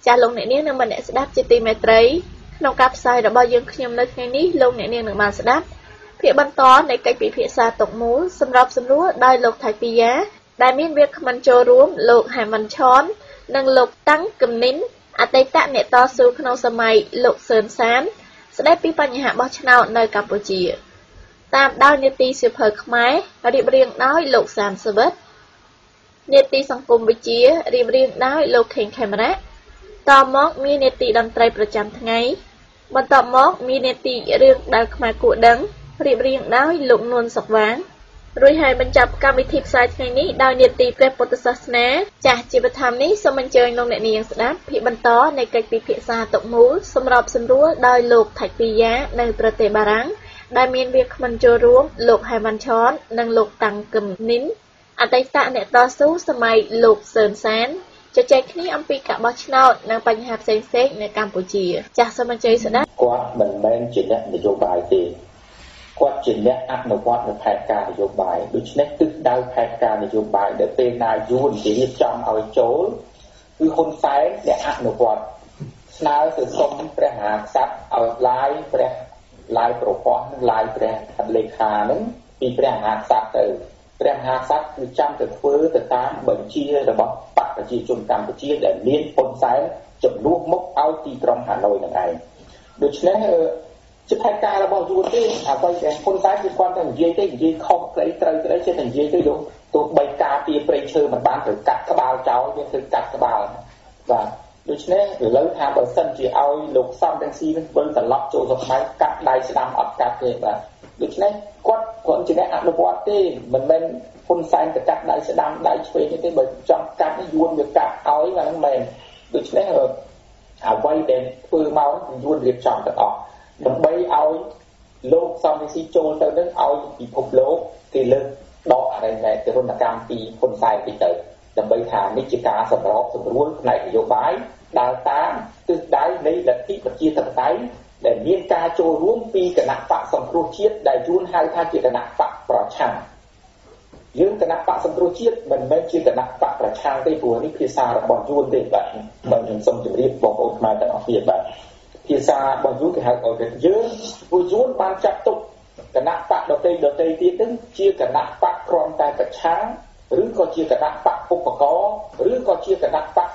ចាស់លោកអ្នកនាងនឹងមិនអ្នកស្ដាប់ជាទីមេត្រីក្នុងការផ្សាយរបស់យើងខ្ញុំនៅថ្ងៃនេះលោកអ្នកនាងនឹងបានស្ដាប់ភាគបន្តនៃកិច្ចពិភាក្សាតុកមូលសម្រាប់សម្រួលដោយលោកថៃពីយ៉ាដែលមានវាគ្មិនចូលរួមលោកហេមិនឆននិងលោកតាំងកឹមនិនអតីតអ្នកតស៊ូក្នុងសម័យលោកសឿនសានស្ដីពីបញ្ហាបោះឆ្នោតនៅកម្ពុជាតាមដោយនីតិសៀវភៅខ្មែររៀបរៀងដោយលោកសានសវិតនីតិសង្គមវិទ្យារៀបរៀងដោយលោកខេងខេមរៈតមកមាននីតិតន្ត្រីប្រចាំថ្ងៃបន្ទាប់មកមាននីតិរឿងដែលខ្មែរគួរដឹងរៀបរៀងដោយលោកនួនសុកវាងរួចហើយបញ្ចប់កម្មវិធីផ្សាយថ្ងៃនេះដោយនីតិព្រះពុទ្ធសាសនាចាស់ជីវធម្មនេះសូមអញ្ជើញលោកអ្នកនាងស្ដាប់ភាគបន្តនៃកិច្ចពិភាក្សាតុកមូលសម្រាប់សម្រួលដោយលោកថៃពីយ៉ានៅប្រទេសបារាំងដែលមានវាគ្មិនចូលរួមលោកហេមិនឆននិងលោកតាំងកឹមនិនអតីតអ្នកតស៊ូសម័យលោកសឿនសានជជែកគ្នាអំពីការបោះឆ្នោតនិងបញ្ហាផ្សេងៗនៅកម្ពុជាចាស់សូមអញ្ជើញស្ដាប់គាត់មិនមែនជាអ្នកនយោបាយទេគាត់ជាអ្នកអនុវត្តនៅផែនការនយោបាយដូច្នេះទិសដៅផែនការនយោបាយដែលពេលណាយួនគេរៀបចំឲ្យចូលគឺហ៊ុនសែនអ្នកអនុវត្តស្នើទៅសុំព្រះមហាក្សត្រឲ្យឡាយប្រព័ន្ធនិងឡាយព្រះលេខានឹងពីព្រះមហាក្សត្រទៅព្រះមហាក្សត្រគឺចាំទៅធ្វើទៅតាមបញ្ជារបស់បកប្រជាជនកម្ពុជាដែលមានហ៊ុនសែនជំនួសមុខឲ្យទីក្រុងហាណូយនឹងឯងដូច្នេះជាផែនការរបស់យួនទេអ្វីដែលហ៊ុនសែនគឺគាត់តែនិយាយទេនិយាយខុសស្អីត្រូវស្អីចេះតែនិយាយទៅយកទោះបីការពីព្រៃឈើមិនបានត្រូវកាត់ក្បាលចោលវាត្រូវកាត់ក្បាលបាទដូច្នេះឥឡូវថាបើសិនជាឲ្យលោកសំរងស៊ីនឹងវិលត្រឡប់ចូលស្បែកកាត់ដៃស្ដាំអត់កាត់ទេបាទដូច្នេះគាត់ជាអ្នកអនុវត្តទេមិនមែនហ៊ុនសែនទៅកាត់ដៃស្ដាំដៃឆ្វេងទេបើចង់កាត់នេះយួនវាកាត់ឲ្យហ្នឹងមែនដូច្នេះអ្វីដែលធ្វើមកយួនរៀបចំទាំងអស់ដើម្បីឲ្យលោកសំរងស៊ីចូលទៅនឹងឲ្យពិភពលោកគេលើកដកអរិញទៅរនកម្មពីហ៊ុនសែនទីទៅដើម្បីថានេះជាការសម្របសម្រួលផ្នែកនយោបាយដើរតាមទិសដៅនៃលទ្ធិប្រជាធិបតេយ្យដែលមានការចូលរួមពីគណៈបកសង្គ្រោះជាតិដែលយួនហៅថាជាគណៈបកប្រឆាំងយើងគណៈបកសង្គ្រោះជាតិមិនមែនជាគណៈបកប្រឆាំងទេព្រោះនេះភាសារបស់យួនទេបាទខ្ញុំសូមជម្រាបបងប្អូនខ្មែរទាំងអស់គ្នាបាទភាសារបស់យួនគេហៅឲ្យយើងពួកយួនបានចាត់ទុកគណៈបកដទៃទៀតនឹងជាគណៈបកគ្រាន់តែប្រឆាំងឬក៏ជាគណៈបកឧបករណ៍ឬក៏ជាគណៈបក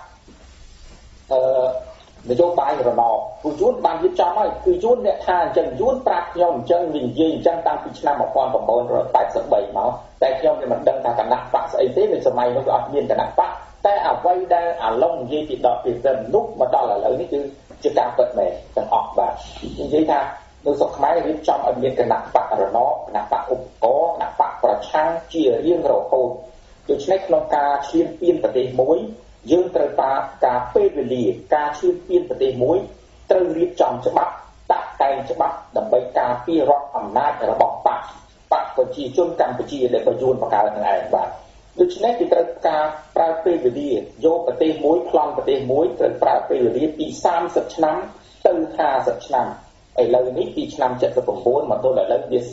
នយោបាយរណពួកយួនបានរៀបចំហើយគឺយួនអ្នកថាអញ្ចឹងយួនប្រាប់ខ្ញុំអញ្ចឹងនិយាយអញ្ចឹងតាំងពីឆ្នាំ1983មកតែខ្ញុំមិនដឹងថាគណៈបកស្អីទេនៅសម័យនោះវាអត់មានគណៈបកតែអ្វីដែលអាឡុងនិយាយពី10ពីសិននោះមកដល់ឥឡូវនេះគឺជាការពិតមែនទាំងអស់បាទនិយាយថានៅស្រុកខ្មែររៀបចំឲ្យមានគណៈបករណគណៈបកឧបករណ៍គណៈបកប្រឆាំងជារៀងរហូតដូច្នេះក្នុងការឈានពានប្រទេសមួយយើងត្រូវការពេលវេលាការឈានពានប្រទេសមួយត្រូវរៀបចំច្បាប់តាក់តែងច្បាប់ដើម្បីការពាររដ្ឋអំណាចរបស់បកប្រជាជនកម្ពុជាដែលបញ្យួនបង្កើតនឹងឯងបាទដូច្នេះគឺត្រូវការប្រើពេលវេលាយកប្រទេសមួយប្លង់ប្រទេសមួយត្រូវប្រើពេលវេលាពី30ឆ្នាំទៅ50ឆ្នាំឥឡូវនេះពីឆ្នាំ79មកទល់ឥឡូវវា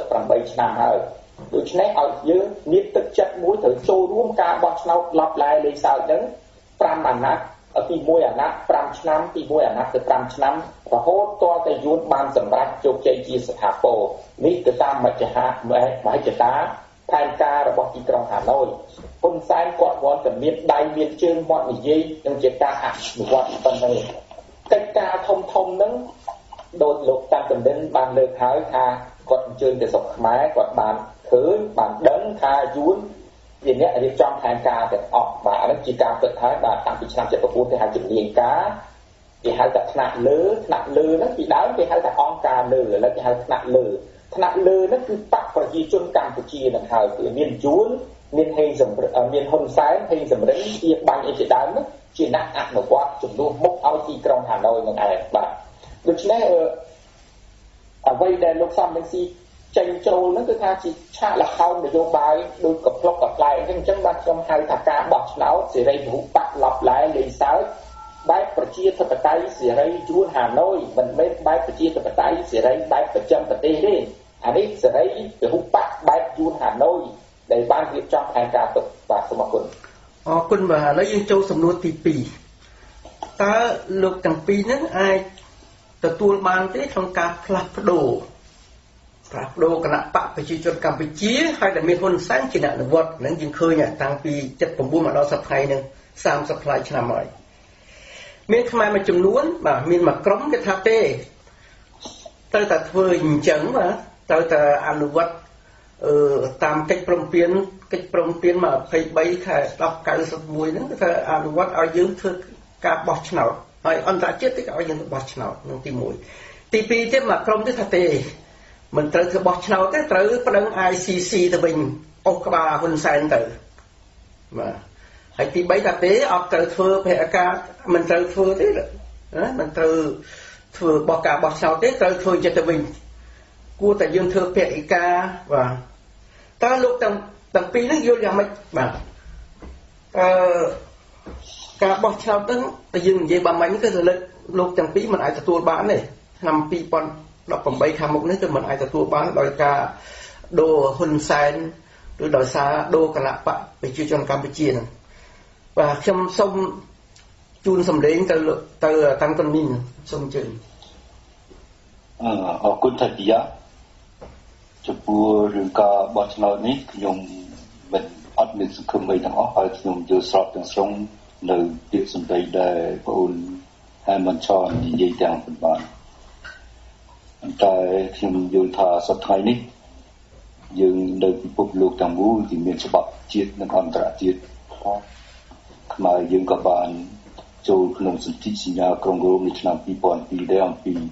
38ឆ្នាំហើយដូច្នេះឲ្យយើងមានទឹកចិត្តមួយត្រូវចូលរួមការបោះឆ្នោតឡប់ឡែលេខសើចនឹង5អាណត្តិពី1អាណត្តិ5ឆ្នាំពី1អាណត្តិទៅ5ឆ្នាំរហូតទាល់តែយួនបានសម្រេចជោគជ័យជាស្ថាពរនេះគឺតាមមជ្ឈតាផែនការរបស់ទីក្រុងហាណូយហ៊ុនសែនគាត់វល់តែមានដៃមានជើងមាត់និយាយនឹងជាការអនុវត្តប៉ុណ្ណឹងកិច្ចការធំហ្នឹងដោយលោកតាំងកណ្ឌិនបានលើកហើយថាគាត់អញ្ជើញទៅស្រុកខ្មែរគាត់បានឃើញបានដឹងថាយួនជាអ្នករៀបចំផែនការទាំងអស់បាទនេះជាការពិតហើយបាទតាំងពីឆ្នាំ79គេហៅជំនាញការគេហៅថាថ្នាក់លើហ្នឹងពីដើមគេហៅថាអង្គការលើឥឡូវគេហៅថ្នាក់លើហ្នឹងគឺបកប្រជាជនកម្ពុជានឹងហើយគឺមានយួនមានហ៊ុនសែនហេងសំរិនជាបាញ់អីជាដើមនោះជាអ្នកអនុវត្តជំនួសមុខឲ្យទីក្រុងហាណូយនឹងឯងបាទដូច្នេះអ្វីដែលលោកសំរងស៊ីចេញចូលហ្នឹងគឺថាជាឆាកល្ខោននយោបាយដូចកផ្លុកកផ្លែអញ្ចឹងបាទខ្ញុំហៅថាការបោះឆ្នោតសេរីពហុបកឡប់ឡែលេងសើចបែបប្រជាធិបតេយ្យសេរីយួនហាណូយមិនមែនបែបប្រជាធិបតេយ្យសេរីបែបប្រចាំប្រទេសទេអានេះសេរីពហុបកបែបយួនហាណូយដែលបានរៀបចំផែនការទុកបាទសូមអរគុណអរគុណបាទឥឡូវយើងចូលសំណួរទី2 តើលោកទាំងពីរហ្នឹងអាចទទួលបានទេក្នុងការផ្លាស់ប្ដូរគណៈបកប្រជាជនកម្ពុជាហើយដែលមានហ៊ុនសែនជាអ្នកអនុវត្តហ្នឹងយើងឃើញតាំងពី79មកដល់សប្តាហ៍ហ្នឹង30ផ្លាយឆ្នាំហើយមានខ្មែរមួយចំនួនបាទមានមួយក្រុមគេថាទេត្រូវតែធ្វើអញ្ចឹងបាទត្រូវតែអនុវត្តតាមកិច្ចព្រមព្រៀងមក23ខែ10 91ហ្នឹងគឺថាអនុវត្តឲ្យយើងធ្វើការបោះឆ្នោតហើយអន្តរជាតិគេឲ្យយើងបោះឆ្នោតនឹងទី1ទី2ទៀតមកក្រុមទៀតថាទេមិនត្រូវធ្វើបោះឆ្នោតទេត្រូវប្តឹង ICC ទៅវិញអុសក្បាលហ៊ុនសែនទៅបាទហើយទី3ថាទេអត់ត្រូវធ្វើភេកការមិនត្រូវធ្វើទេណាមិនត្រូវធ្វើបោះការបោះឆ្នោតទេត្រូវធ្វើចិត្តទៅវិញគួរតែយើងធ្វើភេកការបាទតើលោកទាំងពីរនេះយល់យ៉ាងម៉េចបាទការបោះឆ្នោតហ្នឹងតែយើងនិយាយបានមិញគឺលោកទាំងពីរមិនអាចទទួលបានទេឆ្នាំ2018ខាងមុខនេះគឺមិនអាចទទួលបានដោយការដូរហ៊ុនសែនឬដោយសារដូរគណៈបកប្រជាជនកម្ពុជាហ្នឹងបាទខ្ញុំសូមជូនសម្លេងទៅតាំងតុនមីនសូមអញ្ជើញអរគុណថាជាចំពោះរឿងការបោះឆ្នោតនេះខ្ញុំមិនអត់មានសង្ឃឹមអីទាំងអស់ហើយខ្ញុំយល់ស្របទាំងស្រុងនៅពាក្យសម្ដីដែលបងអូនហើយមិនឆននិយាយទាំងប៉ុន្មានតែខ្ញុំយល់ថាសប្តាហ៍នេះយើងនៅពិភពលោកទាំងមូលគឺមានច្បាប់ជាតិនិងអន្តរជាតិខ្មែរយើងក៏បានចូលក្នុងសន្ធិសញ្ញាក្រុងរ៉ូមនៅឆ្នាំ2002ដែរអំ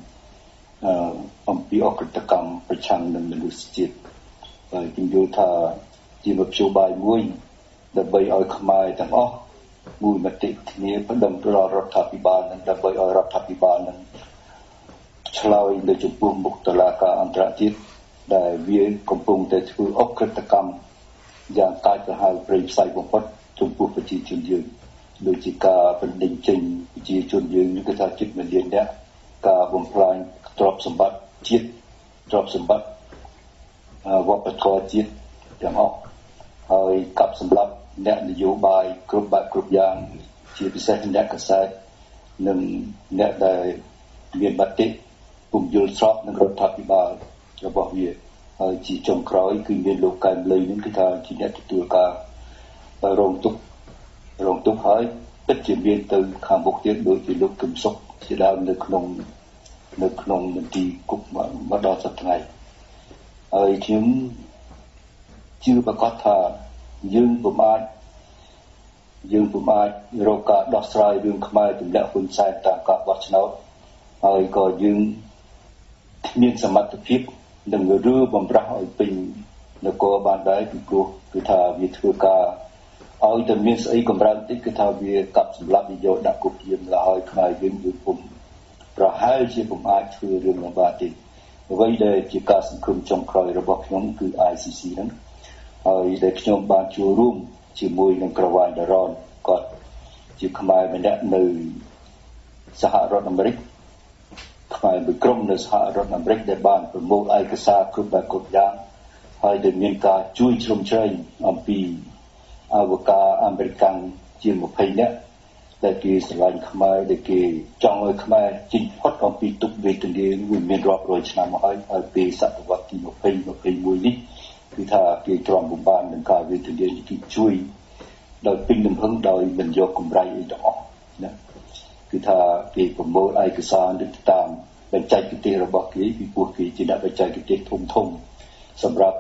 ពីអក្រិតកម្មប្រឆាំងនឹងមនុស្សជាតិហើយខ្ញុំយល់ថាជាមធ្យោបាយមួយដើម្បីឲ្យខ្មែរទាំងអស់មួយមតិគ្នាផ្ដំដល់រដ្ឋាភិបាលនឹងដើម្បីឲ្យរដ្ឋាភិបាលនឹងឆ្លើយលើចំពោះមុខតុលាការអន្តរជាតិដែលវាកំពុងតែធ្វើអក្រិតកម្មយ៉ាងកាចសាហាវព្រៃផ្សៃបំផុតចំពោះប្រជាជនយើងដូចជាការបណ្ដេញចេញប្រជាជនយើងគឺថាជិត1លាននាក់ការបំផ្លាញទ្រព្យសម្បត្តិជាតិទ្រព្យសម្បត្តិវប្បធម៌ជាតិទាំងអស់ហើយកាប់សម្លាប់អ្នកនយោបាយគ្រប់បែបគ្រប់យ៉ាងជាពិសេសអ្នកកសែតនិងអ្នកដែលមានមតិពុំយល់ស្របនឹងរដ្ឋាភិបាលរបស់វាហើយជាចុងក្រោយគឺមានលោកកែមលីនឹងគឺថាជាអ្នកទទួលការរងទុក្ខហើយពិតជាមានទៅខាងមុខទៀតដូចជាលោកកឹមសុខជាដើមនៅក្នុងមន្ទីរគុកមកដល់សប្តាហ៍ហើយខ្ញុំជឿប្រកាសថាយើងពុំអាចរកការដោះស្រាយរឿងខ្មែរទម្លាក់ហ៊ុនសែនតាមការបោះឆ្នោតហើយក៏យើងមានសមត្ថភាពនឹងរើបំរាស់ឲ្យពេញនគរបានដែរពីព្រោះគឺថាវាធ្វើការឲ្យតែមានស្អីកម្រើកតិចគឺថាវាកាប់សម្លាប់យកដាក់គុកយាមឡើយខ្មែរយើងពុំប្រហែលជាពុំអាចធ្វើរឿងនោះបានទេអ្វីដែលជាការសង្ឃឹមចុងក្រោយរបស់ខ្ញុំគឺ ICC ហ្នឹងហើយដែលខ្ញុំបានចូលរួមជាមួយនឹងក្រវ៉ាញ់ដរ៉នគាត់ជាខ្មែរម្នាក់នៅសហរដ្ឋអាមេរិកខ្មែរមួយក្រុមនៅសហរដ្ឋអាមេរិកដែលបានប្រមូលឯកសារគ្រប់បែបគ្រប់យ៉ាងហើយដែលមានការជួយជ្រោមជ្រែងអំពីអវកាសអាមេរិកជាង20នាក់ដែលគេស្រឡាញ់ខ្មែរដែលគេចង់ឲ្យខ្មែរជិះផុតអំពីទុក្ខវេទនាវាមានរាប់រយឆ្នាំមកហើយពេលសតវត្សទី20 21នេះគឺថាគេទ្រាំបំបាននឹងការវេទនានេះគេជួយដោយពេញលំហឹងដោយមិនយកកម្រៃអីទាំងអស់ណាគឺថាគេប្រមូលឯកសារទៅតាមបច្ចេកទេសរបស់គេពីព្រោះគេជាអ្នកបច្ចេកទេសធំសម្រាប់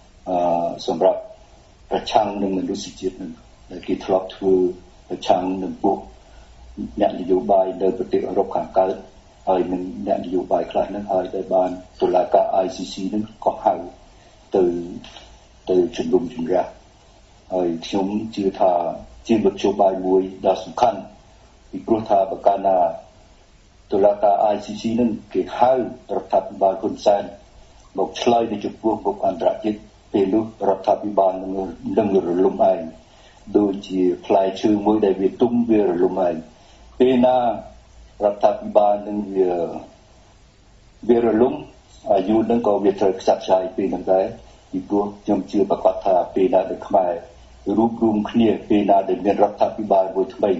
ប្រឆាំងនឹងមនុស្សជាតិនឹងដែលគេធ្លាប់ធ្វើប្រឆាំងនឹងពួកអ្នកនយោបាយនៅប្រទេសអឺរ៉ុបខាងកើតហើយនឹងអ្នកនយោបាយខ្លះនឹងហើយដែលបានតុលាការ ICC នឹងក៏ហៅទៅជំនុំជម្រះហើយខ្ញុំជឿថាជាមធ្យោបាយមួយដ៏សំខាន់ពីព្រោះថាបើកាលណាតុលាការ ICC នឹងគេហៅរដ្ឋាភិបាលហ៊ុនសែនមកឆ្លើយទៅចំពោះមុខអន្តរជាតិពេលនោះរដ្ឋាភិបាលនឹងរលំឯងដូចជាផ្លែឈើមួយដែលវាទុំវារលំឯងពេលណារដ្ឋាភិបាលនឹងវារលំអាយុនឹងក៏វាត្រូវខ្ចាត់ខ្ចាយពេលហ្នឹងដែរពីព្រោះខ្ញុំជឿប្រកាសថាពេលណាដែលខ្មែររួបរวมគ្នាពេលណាដែលមានរដ្ឋាភិបាលមួយថ្មី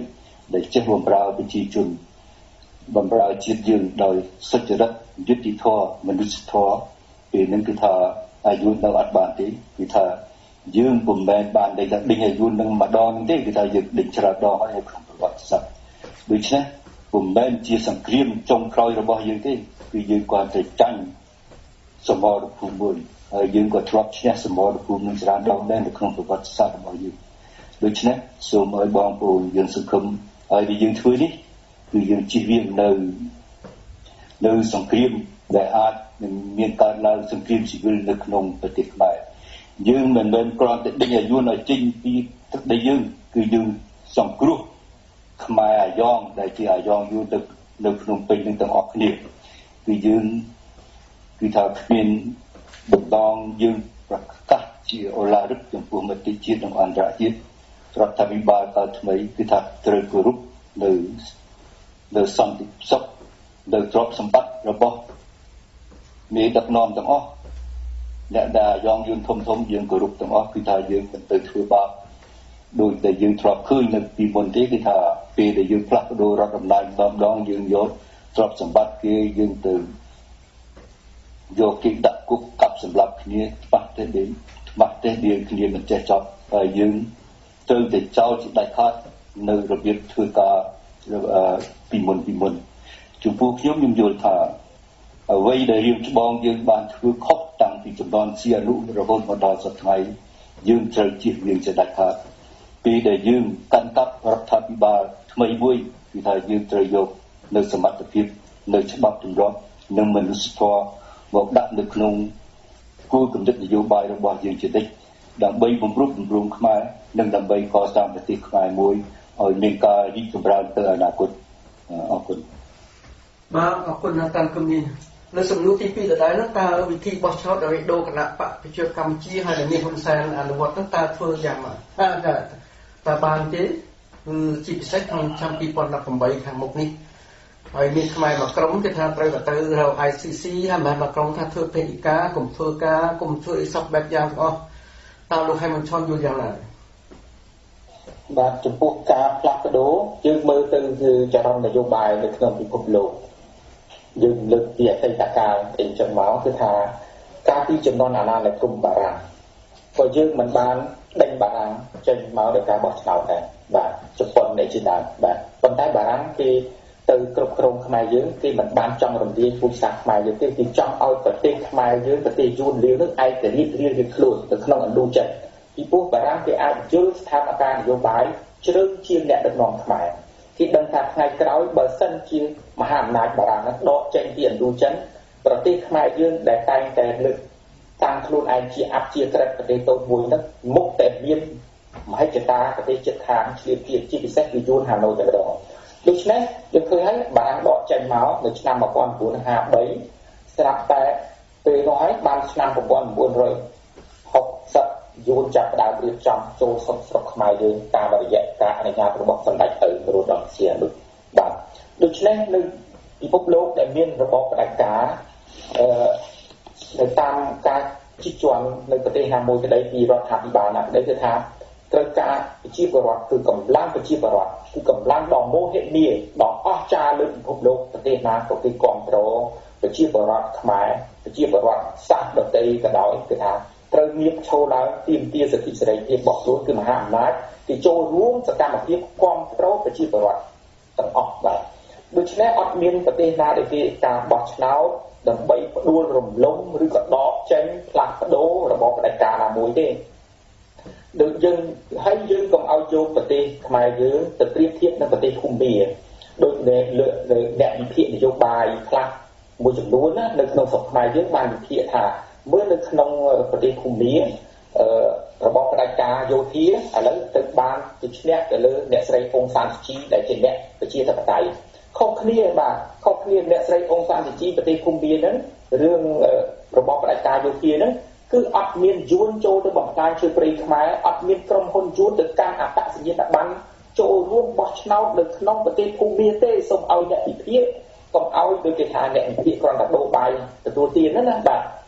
ដែលចេះបំរើប្រជាជនបំរើជាតិយើងដោយសុចរិតយុត្តិធម៌មនុស្សធម៌ពេលនឹងគឺថាអាយុនៅអត់បានទេគឺថាយើងពុំមែនបានដេញអាយុនឹងម្ដងទេគឺថាយើងដេញច្រើនដងហើយក្នុងប្រវត្តិសាស្ត្រដូច្នេះពុំមែនជាសង្គ្រាមចុងក្រោយរបស់យើងទេគឺយើងគាត់តែចាញ់សមរភូមិមួយហើយយើងក៏ធ្លាប់ឈ្នះសមរភូមិនឹងច្រើនដងដែរនៅក្នុងប្រវត្តិសាស្ត្ររបស់យើងដូច្នេះសូមឲ្យបងប្អូនយើងសង្ឃឹមហើយដែលយើងធ្វើនេះគឺយើងជៀសវាងនៅសង្គ្រាមដែលអាចនឹងមានកើតឡើងសង្គ្រាមស៊ីវិលនៅក្នុងប្រទេសខ្មែរយើងមិនមែនគ្រាន់តែដេញអាយុឲ្យចេញពីទឹកដីយើងគឺយើងសង្គ្រោះខ្មែរអាយ៉ងដែលជាអាយ៉ងយូរទៅនៅក្នុងពេញនឹងទាំងអស់គ្នាគឺយើងគឺថាគ្មានបន្តយើងប្រកាសជាអូឡារឹកចំពោះមតិជាតិនិងអន្តរជាតិរដ្ឋាភិបាលកើតថ្មីគឺថាត្រូវគោរពនៅសន្តិសុខនៅទ្រព្យសម្បត្តិរបស់មេដឹកនាំទាំងអស់អ្នកដែលយ៉ងយួនធំយើងគោរពទាំងអស់គឺថាយើងមិនទៅធ្វើបាបដោយតែយើងធ្លាប់ឃើញនៅពីមុនទេគឺថាពេលដែលយើងផ្លាស់ប្ដូររដ្ឋអំណាចម្ដងយើងយកទ្រព្យសម្បត្តិគេយើងទៅយកគេដាក់គុកកាប់សម្លាប់គ្នាខ្វះទេដេញខ្វះទេដៀងគ្នាមិនចេះចប់ហើយយើងត្រូវតែចោលជាដាច់ខាតនៅរបៀបធ្វើការពីមុនចំពោះខ្ញុំយល់ថាអ្វីដែលរៀងច្បងយើងបានធ្វើខុសតាំងពីចំនួនជាអនុរហូតមកដល់សប្តាហ៍យើងត្រូវជៀសវាងជាដាច់ខាតពេលដែលយើងកាន់កាប់រដ្ឋាភិបាលថ្មីមួយគឺថាយើងត្រូវយកនៅសមត្ថភាពនៅច្បាប់ទម្លាប់និងមនុស្សធម៌មកដាក់នៅក្នុងគោលគំនិតនយោបាយរបស់យើងជានិច្ចដើម្បីបំរុងបំរុងខ្មែរនិងដើម្បីកសាងប្រទេសខ្មែរមួយឲ្យមានការរីកចម្រើនទៅអនាគតអរគុណបាទអរគុណណាស់តាមគំនិតនៅសំណួរទី2ដដែលនោះតើវិធីបោះឆ្នោតដោយដូរគណៈបកប្រជាកម្ពុជាហើយដែលមានហ៊ុនសែនអនុវត្តនោះតើធ្វើយ៉ាងម៉េចតើបានទេគឺជាពិសេសក្នុងឆ្នាំ2018ខាងមុខនេះហើយមានខ្មែរមួយក្រុមគេថាត្រូវទៅរក ICC ហើយមិនមកក្រុមថាធ្វើពេញការកុំធ្វើការកុំធ្វើអីសពបែបយ៉ាងទាំងអស់តើលោកហៃមិនឈន់យល់យ៉ាងណាបាទចំពោះការផ្លាស់ប្ដូរយើងមើលទៅគឺចរន្តនយោបាយនៅក្នុងពិភពលោកយើងលើកពីអតីតកាលអីចឹងមកគឺថាការពីចំនួនអាណានិគមបារាំងក៏យើងមិនបានដេញបារាំងចេញមកដោយការបោះឆ្នោតដែរបាទជប៉ុននេះជាដើមបាទប៉ុន្តែបារាំងគេទៅគ្រប់គ្រងខ្មែរយើងគេមិនបានចង់រំលាយពូជសាសន៍ខ្មែរយើងទេគេចង់ឲ្យប្រទេសខ្មែរយើងប្រទេសយួនលាវនឹងឯករាជ្យរៀងខ្លួនទៅក្នុងឥណ្ឌូចិនពីព្រោះបារាំងគេអាចយល់ស្ថានភាពនយោបាយជ្រៅជាងអ្នកដឹកនាំខ្មែរគេដឹងថាថ្ងៃក្រោយបើសិនជាមហាអំណាចបារាំងដកចេញពីឥណ្ឌូចិនប្រទេសខ្មែរយើងដែលតែងតែលើកតាំងខ្លួនឯងជាអព្យាក្រឹតប្រទេសតូចមួយហ្នឹងមុខតែមានមហិច្ឆតាប្រទេសជិតខាងឆ្លៀតជាពិសេសគឺយួនហាណូយតែម្ដងដូច្នេះយើងឃើញហើយបារាំងដកចេញមកនៅឆ្នាំ1953ស្រាប់តែពេលនោះហើយបានឆ្នាំ1960យួនចាប់ផ្ដើមរៀបចំចូលស្រុកខ្មែរយើងតាមរយៈការអនុញ្ញាតរបស់សម្ដេចឪនរោត្តមសីហនុបាទដូច្នេះនៅពិភពលោកដែលមានរបបផ្ដាច់ការនៅតាមការជិះជាន់នៅប្រទេសណាមួយក្តីពីរដ្ឋាភិបាលណាក្តីគឺថាត្រូវការប្រជាពលរដ្ឋគឺកម្លាំងប្រជាពលរដ្ឋគឺកម្លាំងដ៏មោហិមាដ៏អស្ចារ្យលើពិភពលោកប្រទេសណាក៏គេគ្រប់គ្រងប្រជាពលរដ្ឋខ្មែរប្រជាពលរដ្ឋសាសន៍ដទៃក៏ដោយគឺថាត្រូវមានឈរឡើងទាមទារសិទ្ធិសេរីភាពរបស់ខ្លួនគឺមហាអំណាចគេចូលរួមសកម្មភាពគ្រប់គ្រងប្រជាពលរដ្ឋទាំងអស់បាទដូច្នេះអត់មានប្រទេសណាដែលគេការបោះឆ្នោតដើម្បីផ្ដួលរំលំឬក៏ដកចេញផ្លាស់ប្ដូររបបផ្ដាច់ការណាមួយទេដូចយើងហើយកុំឲ្យយកប្រទេសខ្មែរយើងទៅប្រៀបធៀបនឹងប្រទេសភូមាដូចអ្នកវិភាគនយោបាយខ្លះមួយចំនួនណានៅក្នុងស្រុកខ្មែរយើងបានវិភាគថាមើលនៅក្នុងប្រទេសភូមារបបផ្ដាច់ការយោធាឥឡូវទៅបានទៅឈ្នះទៅលើអ្នកស្រីអ៊ុងសានស៊ូជីដែលជាអ្នកប្រជាធិបតេយ្យខុសគ្នាបាទខុសគ្នាអ្នកស្រីអ៊ុងសានស៊ូជីប្រទេសភូមាហ្នឹងរឿងរបបផ្ដាច់ការយោធាហ្នឹងគឺអត់មានយួនចូលទៅបង្ការជួយព្រៃខ្មែរអត់មានក្រុមហ៊ុនយួនទៅកាន់អត្តសញ្ញាណប័ណ្ណចូលរួមបោះឆ្នោតនៅក្នុងប្រទេសភូមាទេសូមឲ្យអ្នកវិភាគកុំឲ្យដូចគេថាអ្នកវិភាគគ្រាន់តែដូរបាយទទួលទានណាបាទ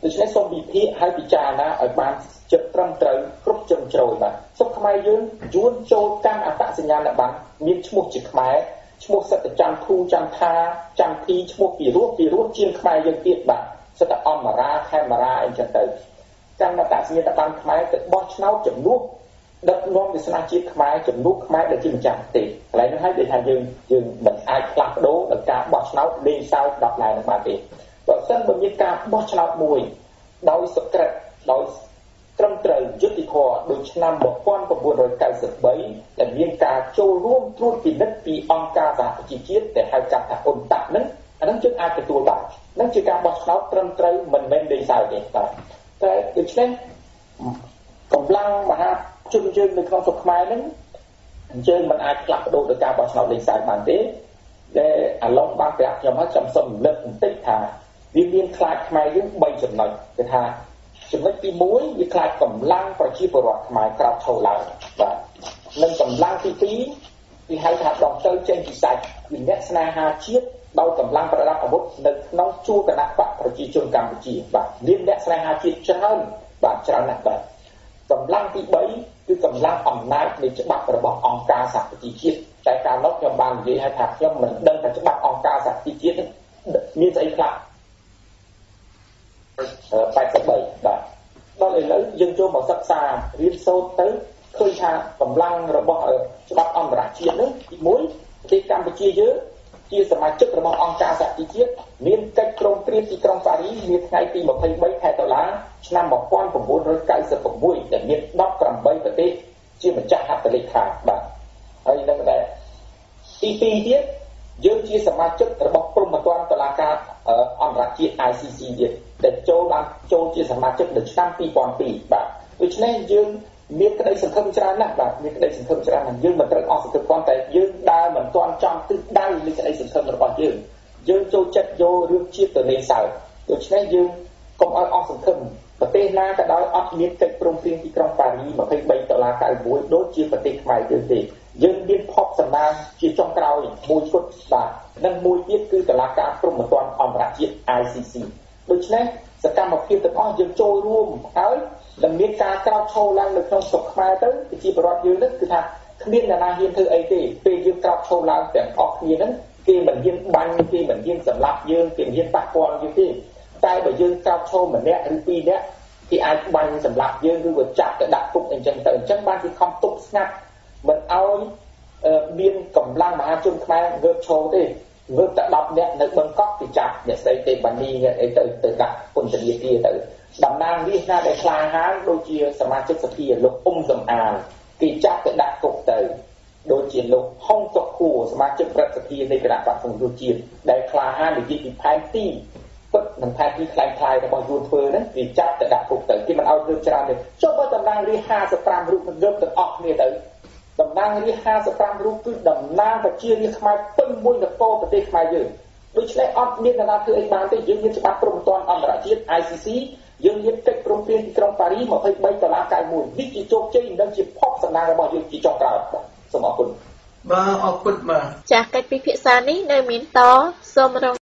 ដូច្នេះសូមវិភាគឲ្យពិចារណាឲ្យបានចិត្តត្រឹមត្រូវគ្រប់ជ្រុងជ្រោយបាទសុខខ្មែរយើងយួនចូលកាន់អត្តសញ្ញាណប័ណ្ណមានឈ្មោះជាខ្មែរឈ្មោះសិទ្ធិច័ន្ទធូច័ន្ទថាច័ន្ទធីឈ្មោះពីរោះជាងខ្មែរយើងទៀតបាទសិទ្ធិអមរាខេមរាអីចឹងទៅកាន់អត្តសញ្ញាណប័ណ្ណខ្មែរទៅបោះឆ្នោតជំនួសដឹកនាំវាសនាជាតិខ្មែរជំនួសខ្មែរដែលជាម្ចាស់ប្រទេសកន្លែងនោះហើយដែលថាយើងមិនអាចផ្លាស់ប្ដូរដោយការបោះឆ្នោតលេងសើច10ឡើងនឹងបានទេបើសិនបើមានការបោះឆ្នោតមួយដោយសក្តិដោយត្រឹមត្រូវយុត្តិធម៌ដោយឆ្នាំ1993ដែលមានការចូលរួមត្រួតពិនិត្យពីអង្គការសហប្រជាជាតិដែលហៅកាត់ថាអ៊ុនតាក់ហ្នឹងអានឹងយើងអាចទទួលបាននឹងជាការបោះឆ្នោតត្រឹមត្រូវមិនមែនលេងសើចទេបាទតែដូច្នេះកម្លាំងមហាជនយើងនៅក្នុងស្រុកខ្មែរហ្នឹងយើងមិនអាចផ្លាស់ប្ដូរដោយការបោះឆ្នោតលេងសើចបានទេដែលអាឡុងបានប្រាប់ខ្ញុំហើយខ្ញុំសូមរំលឹកបន្តិចថាវាមានខ្លាចខ្មែរយើង3ចំណុចគឺថាចំណុចទី1វាខ្លាចកម្លាំងប្រជាពលរដ្ឋខ្មែរក្រោកឈរឡើងបាទនិងកម្លាំងទី2គេហៅថាដងទៅចេញពីសាច់គឺអ្នកស្នេហាជាតិដោយកម្លាំងប្រដាប់អាវុធនៅក្នុងជួរគណៈបកប្រជាជនកម្ពុជាបាទមានអ្នកស្នេហាជាតិច្រើនបាទច្រើនណាស់បាទកម្លាំងទី3គឺកម្លាំងអំណាចនៃច្បាប់របស់អង្គការសហប្រជាជាតិតែកាលនោះខ្ញុំបាននិយាយថាខ្ញុំមិនដឹងថាច្បាប់អង្គការសហប្រជាជាតិមានស្អីខ្លះ83បាទដល់ឥឡូវយើងចូលមកសិក្សារៀនសូត្រទៅឃើញថាកម្លាំងរបស់ច្បាប់អន្តរជាតិនេះទី1ប្រទេសកម្ពុជាយើងជាសមាជិករបស់អង្គការសហជីវជាតិមានកិច្ចព្រមព្រៀងទីក្រុងប៉ារីសនាថ្ងៃទី23ខែតុលាឆ្នាំ1996ដែលមាន18ប្រទេសជាម្ចាស់ហត្ថលេខាបាទហើយនឹងដែរទី2ទៀតយើងជាសមាជិករបស់ក្រុមប្រព័ន្ធតុលាការអន្តរជាតិ ICC ទៀតដែលចូលជាសមាជិកនៅឆ្នាំ2002បាទដូច្នេះយើងមានក្តីសង្ឃឹមច្រើនណាស់បាទមានក្តីសង្ឃឹមច្រើនណាស់យើងមិនត្រូវអស់សង្ឃឹមគ្រាន់តែយើងដើរមិនទាន់ចំទិសដៅនៃក្តីសង្ឃឹមរបស់យើងចូលចិត្តយករឿងជាតិទៅលេងសើចដូច្នេះយើងកុំឲ្យអស់សង្ឃឹមប្រទេសណាក៏ដោយអត់មានកិច្ចព្រមព្រៀងទីក្រុងប៉ារីស23ដុល្លារ91ដូចជាប្រទេសខ្មែរយើងទេយើងមានភពសម្ដានជាចុងក្រោយមួយគត់បាទនិងមួយទៀតគឺតុលាការព្រហ្មទណ្ឌអន្តរជាតិ ICC ដូច្នេះសកម្មភាពទាំងអស់យើងចូលរួមហើយដែលមានការក្រោកឈរឡើងនៅក្នុងស្រុកខ្មែរទៅប្រជាពលរដ្ឋយើងនេះគឺថាគ្មានអ្នកណាហ៊ានធ្វើអីទេពេលយើងក្រោកឈរឡើងទាំងអស់គ្នាហ្នឹងគេមិនហ៊ានបាញ់គេមិនហ៊ានសម្លាប់យើងគេមិនហ៊ានប៉ះពាល់យើងទេតែបើយើងក្រោកឈរម្នាក់ឬពីរនាក់គេអាចបាញ់សម្លាប់យើងឬក៏ចាប់ទៅដាក់គុកអីចឹងទៅអញ្ចឹងបានគេខំទប់ស្ងាត់មិនឲ្យមានកម្លាំងមហាជនខ្មែរងើបឈរទេងើបតែ10នាក់នៅបឹងកក់គេចាប់អ្នកស្រីទេបានីអីទៅដាក់ពន្ធនាគារទៅតំណាងរាស្ត្រណាដែលខ្លាហានដូចជាសមាជិកសភាលោកអ៊ុំសំអានគេចាប់ទៅដាក់គុកទៅដូចជាលោកហុងសុខួរសមាជិកព្រឹទ្ធសភានៃគណៈបក្សសង្គ្រោះជាតិដែលខ្លាហាននិយាយពីផែនទីពិតនិងផែនទីខ្លាំងៗរបស់យួនធ្វើហ្នឹងគេចាប់ទៅដាក់គុកទៅគេមិនឲ្យលើកច្រើនទេចុះបើតំណាងរាស្ត្រ55រូបលើកទាំងអស់គ្នាទៅតំណាងរាស្ត្រ55រូបគឺតំណាងប្រជារាស្ត្រខ្មែរពេញមួយនគរប្រទេសខ្មែរយើងដូច្នេះអត់មានអ្នកណាធ្វើអីបានទេយើងមានច្បាប់ព្រហ្មទណ្ឌអន្តរជាតិ ICC យើងមានកិច្ចព្រមព្រៀងទីក្រុងប៉ារីស23ដុល្លារ91នេះជាជោគជ័យនិងជាភពសំណាងរបស់យើងជាចុងក្រោយសូមអរគុណបាទអរគុណបាទចាស់កិច្ចពិភាក្សានេះនៅមានតសូមរង